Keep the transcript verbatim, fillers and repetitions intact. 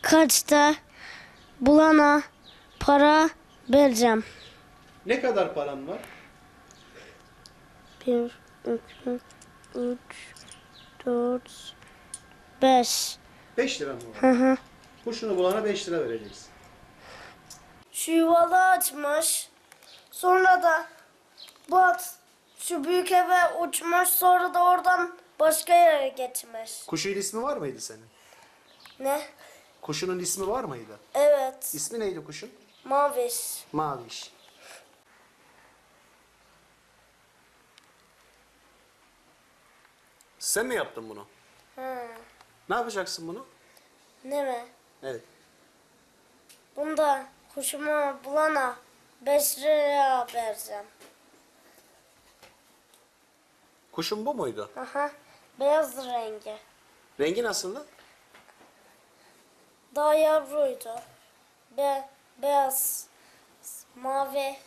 kaçta bulana para vereceğim. Ne kadar param var? Bir, iki, üç, dört, beş. Beş lira mı var? Hı hı. Kuşunu bulana beş lira vereceksin. Şu yuvalı açmış. Sonra da bu at şu büyük eve uçmuş. Sonra da oradan başka yere geçmiş. Kuşun ismi var mıydı senin? Ne? Kuşunun ismi var mıydı? Evet. İsmi neydi kuşun? Maviş. Maviş. Sen mi yaptın bunu? Hı. Ne yapacaksın bunu? Ne mi? Evet. Bunda kuşumu bulana beş liraya vereceğim. Kuşun bu muydu? Aha. Beyaz rengi. Rengi nasıldı? Daha yavruydu. Be beyaz, mavi.